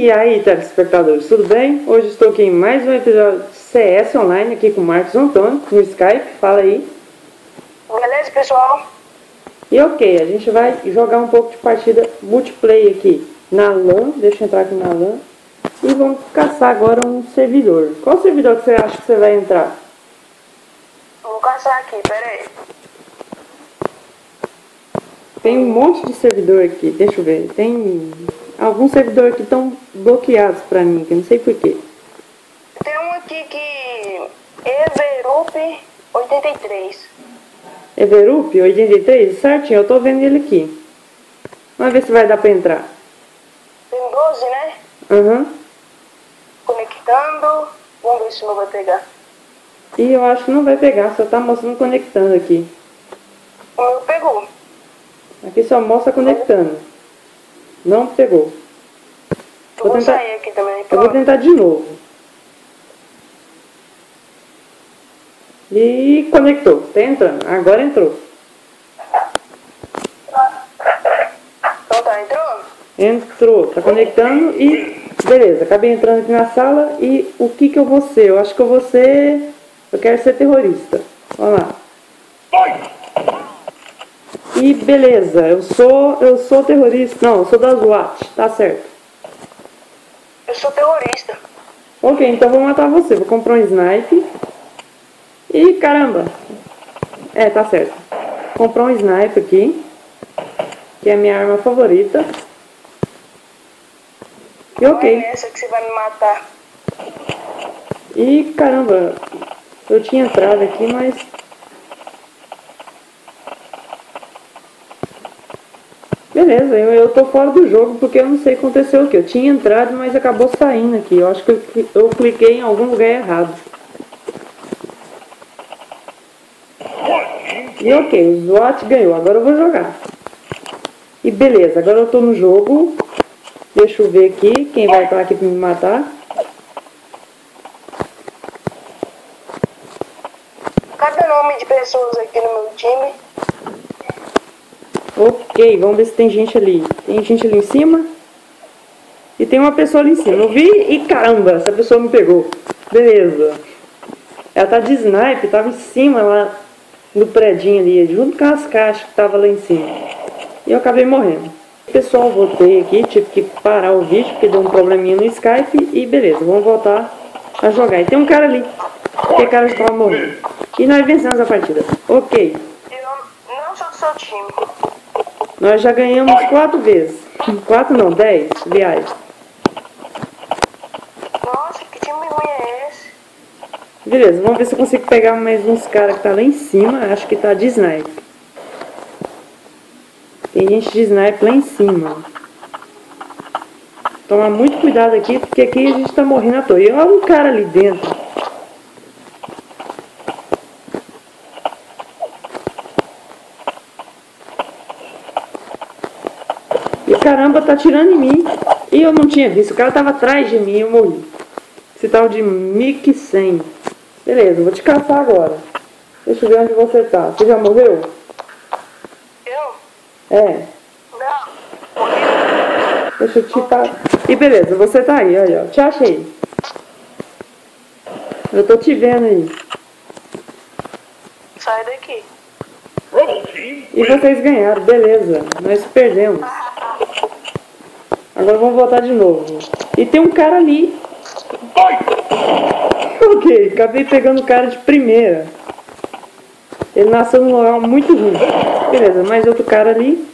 E aí, telespectadores, tudo bem? Hoje estou aqui em mais um episódio de CS Online, aqui com o Marcos Antônio, no Skype. Fala aí. Beleza, pessoal? E ok, a gente vai jogar um pouco de partida multiplayer aqui na LAN. Deixa eu entrar aqui na LAN. E vamos caçar agora um servidor. Qual servidor que você acha que você vai entrar? Vou caçar aqui, pera aí. Tem um monte de servidor aqui, deixa eu ver. Tem alguns servidores que estão bloqueados pra mim, que eu não sei porquê. Tem um aqui que... Everup 83. Everup 83? Certinho, eu tô vendo ele aqui. Vamos ver se vai dar pra entrar. Tem 12, né? Aham. Conectando. Vamos ver se não vai pegar. E eu acho que não vai pegar, só tá mostrando conectando aqui. O meu pegou. Aqui só mostra conectando. Não pegou. Eu vou sair aqui também. Eu vou tentar de novo. E conectou. Tá entrando. Agora entrou. Então tá, entrou? Entrou. Tá conectando e... Beleza, acabei entrando aqui na sala. E o que eu vou ser? Eu acho que eu vou ser... Eu quero ser terrorista. Vamos lá. E beleza, eu sou terrorista. Não, eu sou da SWAT. Tá certo. Eu sou terrorista. Ok, então vou matar você. Vou comprar um snipe. E caramba. É, tá certo. Vou comprar um snipe aqui. Que é a minha arma favorita. E ok. Não é essa que você vai me matar. E caramba. Eu tinha entrado aqui, mas... Beleza, eu tô fora do jogo porque eu não sei o que aconteceu aqui. Eu tinha entrado, mas acabou saindo aqui. Eu acho que eu cliquei em algum lugar errado. E ok, o SWAT ganhou. Agora eu vou jogar. E beleza, agora eu tô no jogo. Deixa eu ver aqui quem vai estar aqui pra me matar. Cada nome de pessoas aqui no meu time. Ok, vamos ver se tem gente ali. Tem gente ali em cima. E tem uma pessoa ali em cima. Eu vi e caramba, essa pessoa me pegou. Beleza. Ela tá de snipe, tava em cima lá no predinho ali, junto com as caixas que tava lá em cima. E eu acabei morrendo. Pessoal, voltei aqui, tive que parar o vídeo porque deu um probleminha no Skype. E beleza, vamos voltar a jogar. E tem um cara ali, que cara já tava morrendo. E nós vencemos a partida. Ok. Eu não sou do seu time. Nós já ganhamos 4 vezes. 4 não, 10 viagens. Nossa, que time ruim é esse? Beleza, vamos ver se eu consigo pegar mais uns caras que tá lá em cima. Acho que tá de snipe. Tem gente de snipe lá em cima. Tomar muito cuidado aqui, porque aqui a gente tá morrendo à toa. E olha um cara ali dentro. E caramba, tá atirando em mim. E eu não tinha visto. O cara tava atrás de mim e eu morri. Esse tal de Mickey 100. Beleza, vou te caçar agora. Deixa eu ver onde você tá. Você já morreu? Eu? É. Não. Deixa eu te E beleza, você tá aí, olha. Te achei. Eu tô te vendo aí. Sai daqui. E vocês ganharam, beleza. Nós perdemos. Agora vamos voltar de novo. E tem um cara ali. Ok, acabei pegando o cara de primeira. Ele nasceu num lugar muito ruim. Beleza, mais outro cara ali.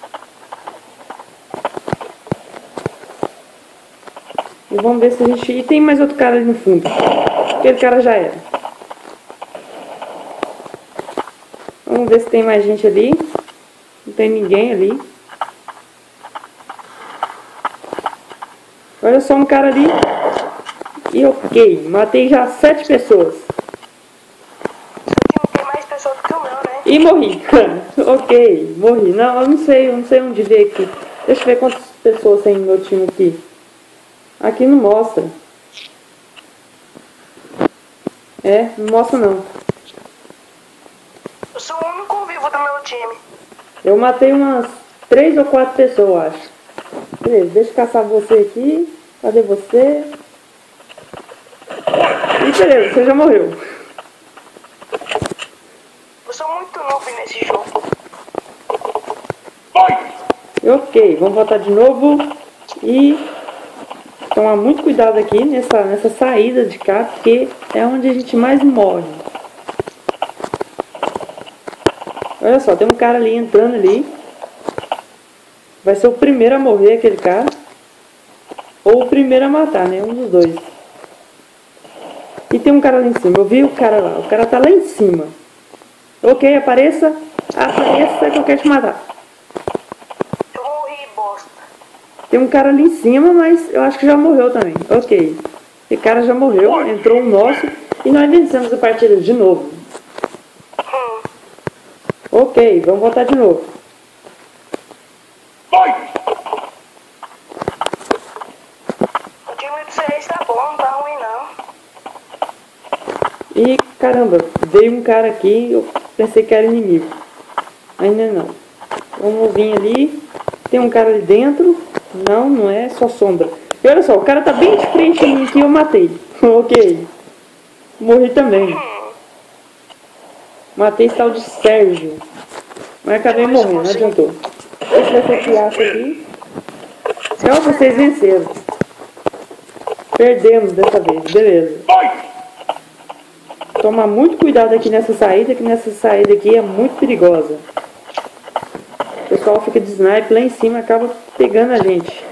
E vamos ver se a gente... E tem mais outro cara ali no fundo. Aquele cara já era. Vamos ver se tem mais gente ali. Não tem ninguém ali. Olha só um cara ali. E ok, matei já 7 pessoas. Seu time tem mais pessoas que o meu, né? E morri. Ok, morri. Não, eu não sei onde ver aqui. Deixa eu ver quantas pessoas tem no meu time aqui. Aqui não mostra. É, não mostra não. Eu sou o único vivo do meu time. Eu matei umas 3 ou 4 pessoas, eu acho. Beleza, deixa eu caçar você aqui. Cadê você? E beleza, você já morreu. Eu sou muito noob nesse jogo. Ok, vamos voltar de novo. E tomar muito cuidado aqui nessa saída de cá, porque é onde a gente mais morre. Olha só, tem um cara ali entrando ali. Vai ser o primeiro a morrer, aquele cara. Ou o primeiro a matar, né? Um dos dois. E tem um cara lá em cima. Eu vi o cara lá. O cara tá lá em cima. Ok, apareça. Apareça que eu quero te matar. Eu morri, bosta. Tem um cara ali em cima, mas eu acho que já morreu também. Ok. Esse cara já morreu. Entrou um nosso. E nós vencemos a partida de novo. Ok, vamos voltar de novo. O time de vocês tá bom, não tá ruim não. E caramba, veio um cara aqui. Eu pensei que era inimigo. Ainda não. Vamos vir ali. Tem um cara ali dentro. Não, não é só sombra. E olha só, o cara tá bem de frente a mim aqui. Eu matei. Ok. Morri também. Matei esse tal de Sérgio. Mas acabei morrendo, não adiantou. Esse vai ser criaço aqui. Então vocês venceram. Perdemos dessa vez, beleza. Tomar muito cuidado aqui nessa saída, que nessa saída aqui é muito perigosa. O pessoal fica de sniper lá em cima e acaba pegando a gente.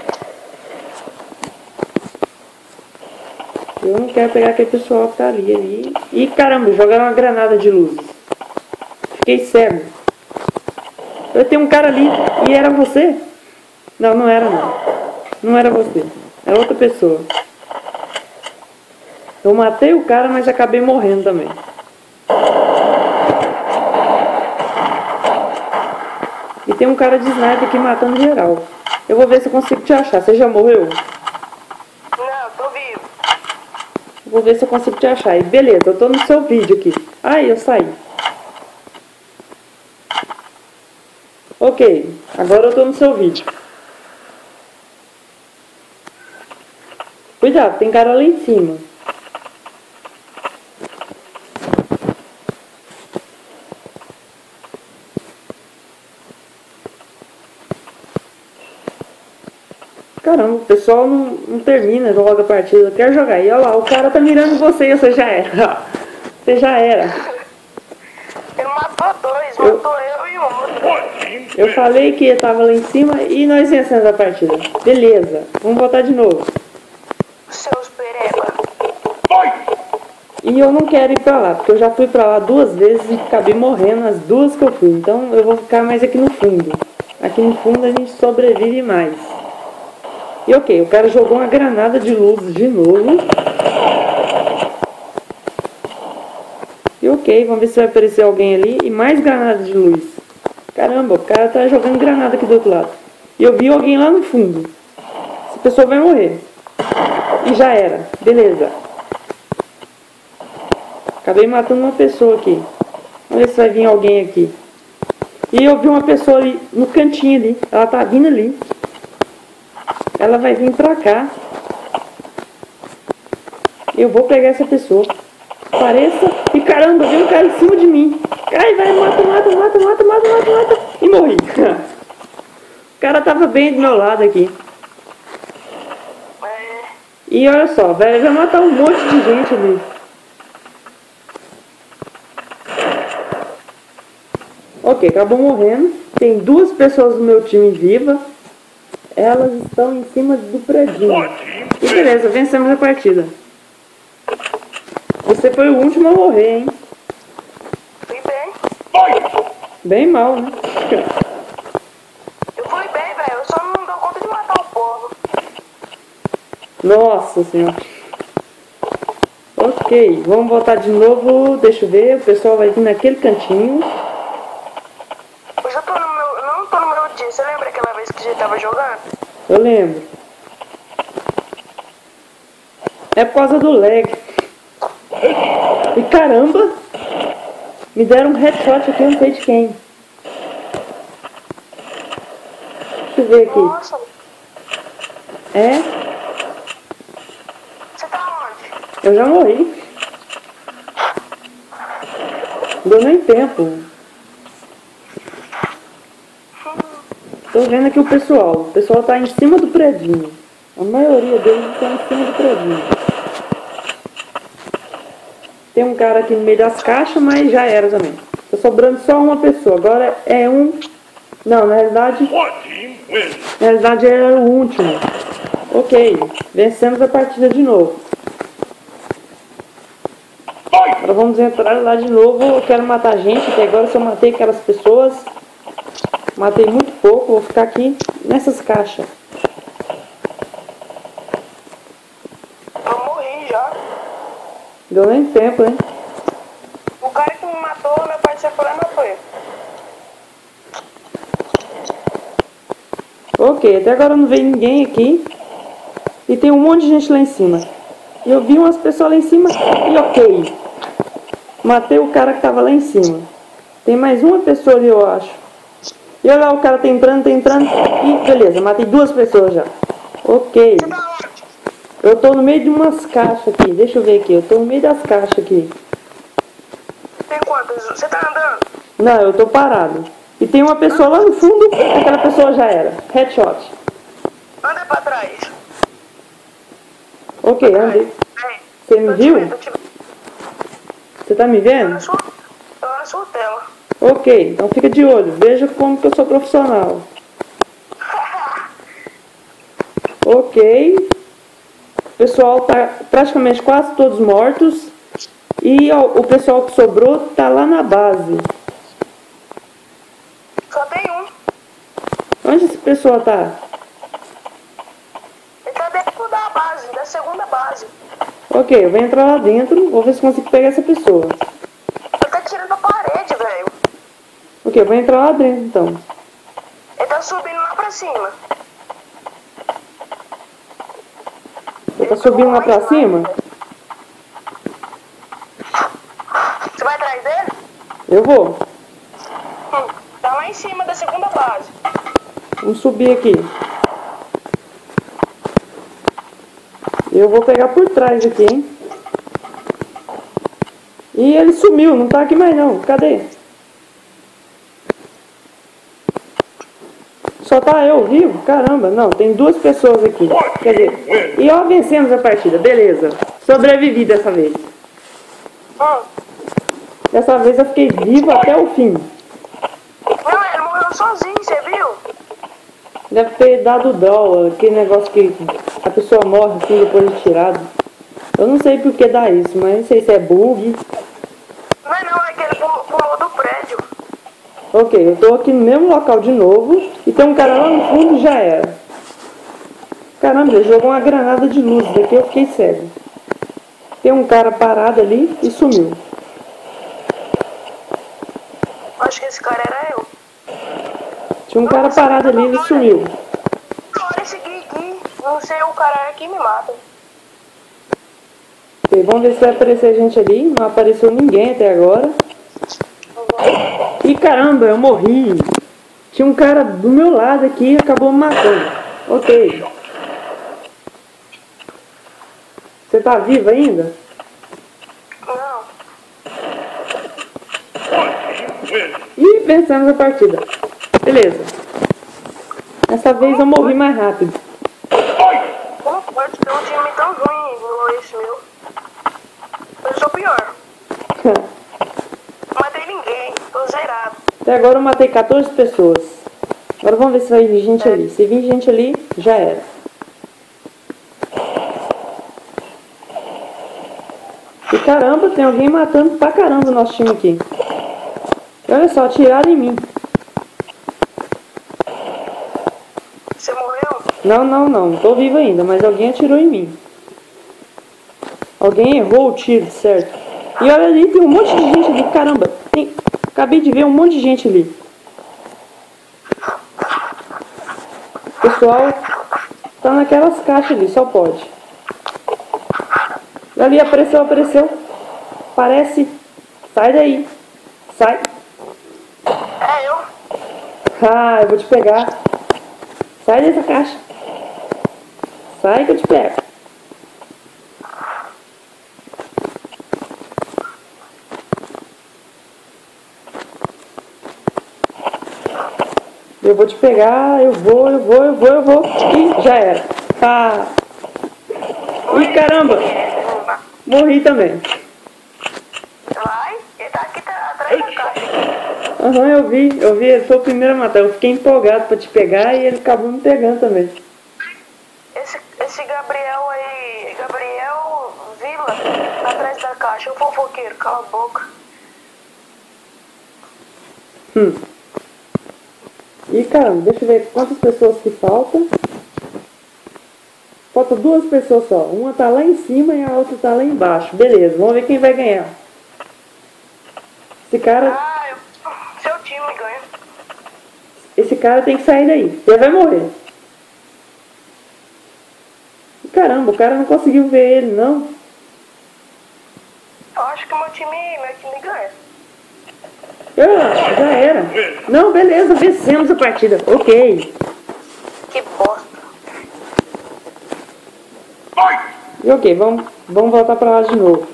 Eu não quero pegar aquele pessoal que tá ali. Ih, caramba, jogaram uma granada de luz. Fiquei cego. Eu tenho um cara ali e era você? Não, não era não. Não era você. Era outra pessoa. Eu matei o cara, mas acabei morrendo também. E tem um cara de sniper aqui matando geral. Eu vou ver se eu consigo te achar. Você já morreu? Não, tô vivo. Vou ver se eu consigo te achar. E beleza, eu tô no seu vídeo aqui. Ai, eu saí. Ok, agora eu tô no seu vídeo. Cuidado, tem cara lá em cima. Caramba, o pessoal não termina logo a partida. Eu quero jogar. E olha lá, o cara tá mirando você e você já era. Você já era. Ele matou dois, matou eu e o outro. Eu falei que tava lá em cima e nós vencemos a partida. Beleza, vamos voltar de novo. Seus pereba. E eu não quero ir pra lá, porque eu já fui pra lá 2 vezes e acabei morrendo as 2 que eu fui. Então eu vou ficar mais aqui no fundo. Aqui no fundo a gente sobrevive mais. E ok, o cara jogou uma granada de luz de novo. E ok, vamos ver se vai aparecer alguém ali. E mais granada de luz. Caramba, o cara tá jogando granada aqui do outro lado. E eu vi alguém lá no fundo. Essa pessoa vai morrer. E já era, beleza. Acabei matando uma pessoa aqui. Vamos ver se vai vir alguém aqui. E eu vi uma pessoa ali no cantinho ali. Ela tá vindo ali. Ela vai vir pra cá. Eu vou pegar essa pessoa. Apareça. E caramba, veio um cara em cima de mim. Ai, vai, mata. E morri. O cara tava bem do meu lado aqui. E olha só, velho, vai matar um monte de gente ali. Ok, acabou morrendo. Tem 2 pessoas do meu time viva. Elas estão em cima do predinho. E beleza, vencemos a partida. Você foi o último a morrer, hein? Fui bem. Bem mal, né? Eu fui bem, velho. Eu só não dou conta de matar o povo. Nossa senhora. Ok, vamos voltar de novo. Deixa eu ver, o pessoal vai vir naquele cantinho. Hoje eu tô no meu... Eu não tô no meu dia. Você lembra aquela vez que a gente tava jogando? Eu lembro. É por causa do lag. E caramba! Me deram um headshot aqui, eu não sei de quem. Deixa eu ver aqui. Nossa. É? Eu já morri. Não deu nem tempo. Tô vendo aqui o pessoal. O pessoal tá em cima do predinho. A maioria deles tá em cima do predinho. Tem um cara aqui no meio das caixas, mas já era também. Tá sobrando só uma pessoa. Agora é um... Não, na realidade era o último. Ok, vencemos a partida de novo. Agora vamos entrar lá de novo. Eu quero matar gente, até agora só matei aquelas pessoas. Matei muito pouco, vou ficar aqui nessas caixas. Eu morri já. Deu nem tempo, hein? O cara que me matou, meu pai se foi e matou ele. Ok, até agora não veio ninguém aqui. E tem um monte de gente lá em cima. E eu vi umas pessoas lá em cima e ok. Matei o cara que tava lá em cima. Tem mais uma pessoa ali, eu acho. E olha lá, o cara tá entrando. E beleza, matei duas pessoas já. Ok. Você tá onde? Eu tô no meio de umas caixas aqui. Deixa eu ver aqui. Eu tô no meio das caixas aqui. Tem quantas? Você tá andando? Não, eu tô parado. E tem uma pessoa lá no fundo. Aquela pessoa já era. Headshot. Anda pra trás. Ok, andei. Você me viu? Você tá me vendo? Tô na sua tela. Ok, então fica de olho. Veja como que eu sou profissional. Ok. O pessoal tá praticamente quase todos mortos. E ó, o pessoal que sobrou tá lá na base. Só tem um. Onde esse pessoal tá? Ele tá dentro da base, da segunda base. Ok, eu vou entrar lá dentro. Vou ver se consigo pegar essa pessoa. Ele tá tirando a parede, velho. Ok, eu vou entrar lá dentro então. Ele tá subindo lá pra cima. Ele tá subindo lá pra cima? Você vai atrás dele? Eu vou. Tá lá em cima da segunda base. Vamos subir aqui. Eu vou pegar por trás aqui, hein? E ele sumiu, não tá aqui mais não. Cadê? Só tá eu vivo? Caramba, não, tem duas pessoas aqui. Quer dizer, e ó, vencemos a partida, beleza. Sobrevivi dessa vez. Dessa vez eu fiquei vivo até o fim. Não, ele morreu sozinho, você viu? Deve ter dado draw, aquele negócio que a pessoa morre assim depois de tirado. Eu não sei por que dá isso, mas não sei se é bug. Não, é que ele pulou do prédio. Ok, eu tô aqui no mesmo local de novo. E tem um cara lá no fundo, já era. Caramba, ele jogou uma granada de luz. Daqui eu fiquei cego. Tem um cara parado ali e sumiu. Acho que esse cara era eu. Tinha um cara parado ali e ele sumiu. Agora esse aqui, não sei o cara aqui me mata. Ok, vamos ver se vai aparecer gente ali. Não apareceu ninguém até agora. E caramba, eu morri. Tinha um cara do meu lado aqui e acabou me matando. Ok. Você tá vivo ainda? Não. E vencemos a partida. Beleza. Dessa vez eu morri mais rápido. Como pode ter um time tão ruim igual esse meu? Eu sou pior. Não matei ninguém, tô zerado. Até agora eu matei 14 pessoas. Agora vamos ver se vai vir gente ali. Se vir gente ali, já era. E caramba, tem alguém matando pra caramba o nosso time aqui. E olha só, atiraram em mim. Você morreu? Não. Tô vivo ainda, mas alguém atirou em mim. Alguém errou o tiro, certo? E olha ali, tem um monte de gente ali. Caramba, acabei de ver um monte de gente ali. O pessoal tá naquelas caixas ali, só pode. E ali, apareceu. Parece. Sai daí. Sai. É eu. Ah, eu vou te pegar. Sai dessa caixa. Sai que eu te pego. Eu vou te pegar, eu vou. Ih, já era. Ah. Ih, caramba. Morri também. Vai, ele tá aqui atrás da caixa. Aham, eu vi, ele foi o primeiro a matar. Eu fiquei empolgado pra te pegar e ele acabou me pegando também. Esse Gabriel aí, Gabriel Vila, atrás da caixa, o fofoqueiro, cala a boca. E caramba, deixa eu ver quantas pessoas que faltam. Falta 2 pessoas só. Uma tá lá em cima e a outra tá lá embaixo. Beleza, vamos ver quem vai ganhar. Esse cara... seu time ganha. Esse cara tem que sair daí. Ele vai morrer. E caramba, o cara não conseguiu ver ele, não. Eu acho que meu time ganha. Eu acho, já era. Não, beleza, vencemos a partida. Ok. Que bosta. E ok, vamos voltar pra lá de novo.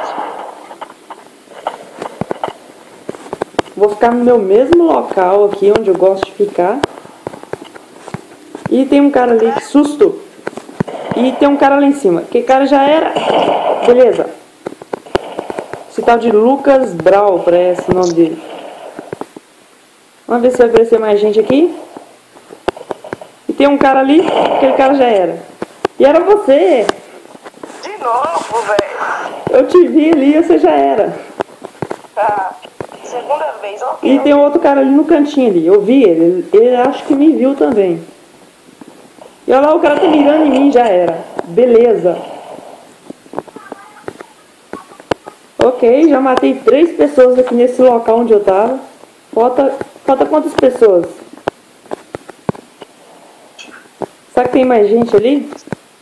Vou ficar no meu mesmo local aqui, onde eu gosto de ficar. E tem um cara ali, que susto. E tem um cara lá em cima. Que cara já era? Beleza. Esse tal de Lucas Brau, parece o nome dele. Vamos ver se vai aparecer mais gente aqui. E tem um cara ali, aquele cara já era. E era você. De novo, velho. Eu te vi ali e você já era. Ah, segunda vez, ó. E tem outro cara ali no cantinho ali. Eu vi ele. Ele acho que me viu também. E olha lá, o cara tá mirando em mim, já era. Beleza. Ok, já matei 3 pessoas aqui nesse local onde eu tava. Falta quantas pessoas? Será que tem mais gente ali?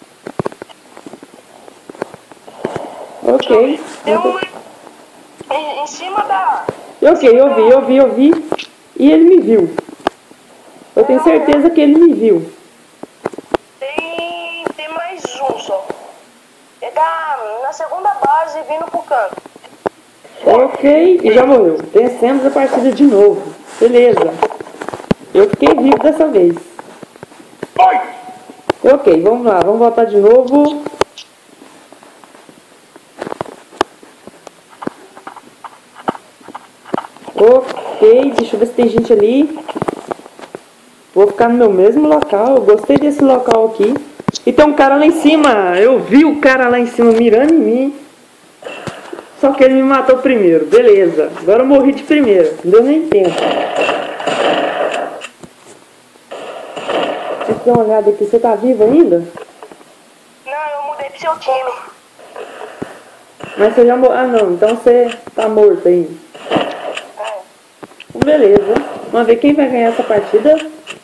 Ok. Tem um em cima da... Ok, eu vi. E ele me viu. Eu tenho certeza que ele me viu. Tem mais um só. Ele tá na segunda base vindo pro canto. Ok, e já morreu. Vencemos a partida de novo. Beleza. Eu fiquei vivo dessa vez. Ok, vamos lá. Vamos voltar de novo. Ok, deixa eu ver se tem gente ali. Vou ficar no meu mesmo local. Eu gostei desse local aqui. E tem um cara lá em cima. Eu vi o cara lá em cima mirando em mim. Só que ele me matou primeiro. Beleza. Agora eu morri de primeira. Não deu nem tempo. Deixa eu dar uma olhada aqui. Você tá vivo ainda? Não, eu mudei pro seu time. Mas você já morreu. Ah, não. Então você tá morto aí. Beleza. Vamos ver quem vai ganhar essa partida.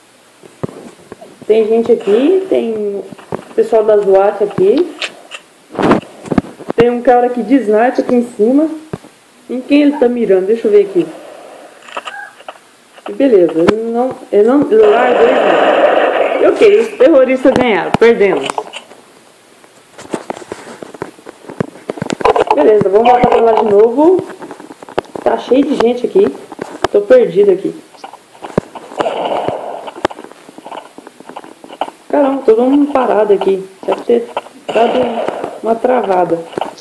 Tem gente aqui. Tem o pessoal da SWAT aqui. Tem um cara aqui de sniper aqui em cima. Em quem ele tá mirando? Deixa eu ver aqui. Beleza, ele não largou ele. Ok, os terroristas ganharam, perdemos. Beleza, vamos voltar pra lá de novo. Tá cheio de gente aqui. Tô perdido aqui. Caramba, todo mundo parado aqui. Deve ter dado uma travada.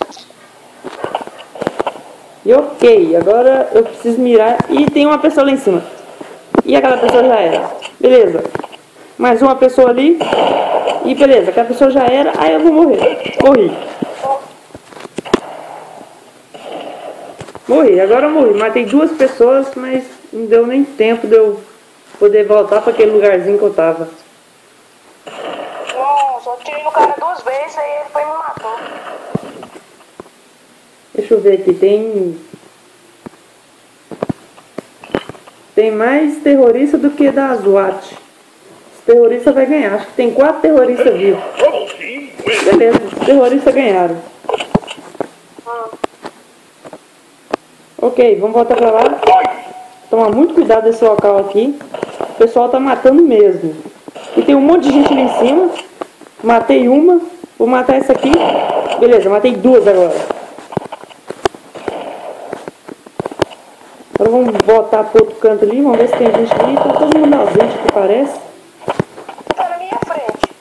E ok, agora eu preciso mirar. E tem uma pessoa lá em cima. E aquela pessoa já era. Beleza. Mais uma pessoa ali. E beleza, aquela pessoa já era. Aí eu vou morrer. Morri, agora eu morri. Matei 2 pessoas, mas não deu nem tempo de eu poder voltar para aquele lugarzinho que eu tava. Nossa, eu tirei no cara 2 vezes, aí ele foi e me matou. Deixa eu ver aqui, tem mais terrorista do que da SWAT. Os terroristas vai ganhar. Acho que tem 4 terroristas vivos. Beleza, os terroristas ganharam. Ok, vamos voltar pra lá. Tomar muito cuidado desse local aqui. O pessoal tá matando mesmo. E tem um monte de gente ali em cima. Matei uma. Vou matar essa aqui. Beleza, matei 2 agora. Agora vamos voltar pro outro canto ali. Vamos ver se tem gente ali. Tá todo mundo ausente. aparece. Tá na minha frente.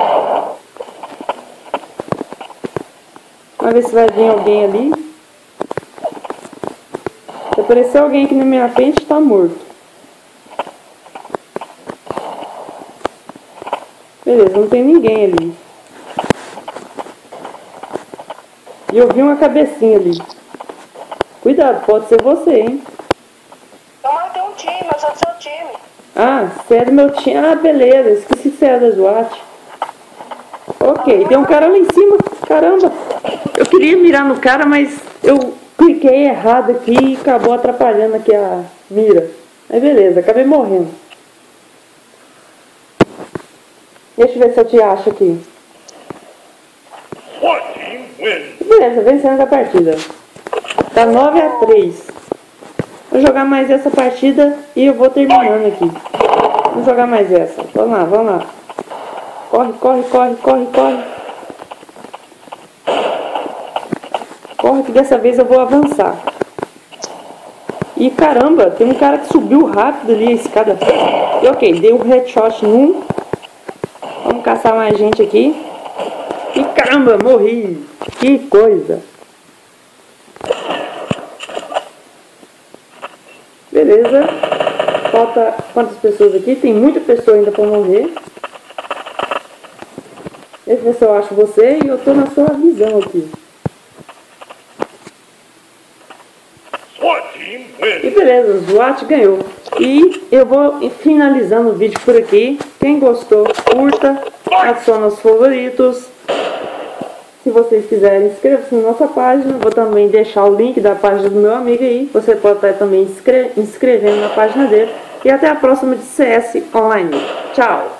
Vamos ver se vai vir alguém ali. Se aparecer alguém aqui na minha frente, tá morto. Beleza, não tem ninguém ali. E eu vi uma cabecinha ali. Cuidado, pode ser você, hein? Eu matei um time, eu sou do seu time. Ah, você é do meu time. Ah, beleza, esqueci que você é da SWAT. Ok, tem um cara lá em cima. Caramba, eu queria mirar no cara, mas eu cliquei errado aqui e acabou atrapalhando aqui a mira. Mas beleza, acabei morrendo. Deixa eu ver se eu te acho aqui. Beleza, vencendo a partida. Tá 9-3. Vou jogar mais essa partida e eu vou terminando aqui. Vamos jogar mais essa. Vamos lá, vamos lá. Corre, corre, corre, corre, corre. Corre que dessa vez eu vou avançar. E caramba, tem um cara que subiu rápido ali a escada. E ok, dei um headshot num. Vamos caçar mais gente aqui. E caramba, morri. Que coisa. Beleza. Falta quantas pessoas aqui? Tem muita pessoa ainda pra morrer. Deixa eu ver se eu acho você e eu tô na sua visão aqui. E beleza, o SWAT ganhou. E eu vou finalizando o vídeo por aqui. Quem gostou, curta, adiciona os favoritos. Se vocês quiserem, inscreva-se na nossa página. Vou também deixar o link da página do meu amigo aí. Você pode estar também inscrevendo na página dele. E até a próxima de CS Online. Tchau!